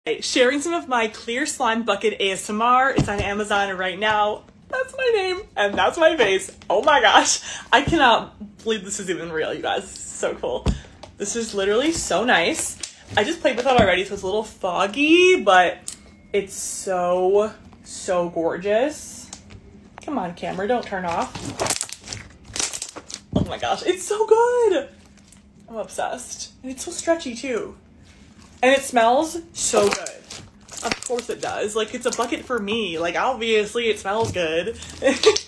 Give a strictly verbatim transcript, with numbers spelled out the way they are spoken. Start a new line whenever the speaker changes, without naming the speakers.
Sharing some of my clear slime bucket A S M R. It's on Amazon right now. That's my name and that's my face. Oh my gosh. I cannot believe this is even real, you guys. This is so cool. This is literally so nice. I just played with it already, so it's a little foggy, but it's so, so gorgeous. Come on, camera, don't turn off. Oh my gosh, it's so good. I'm obsessed. And it's so stretchy too. And it smells so good. Of course it does. Like, it's a bucket for me. Like, obviously it smells good.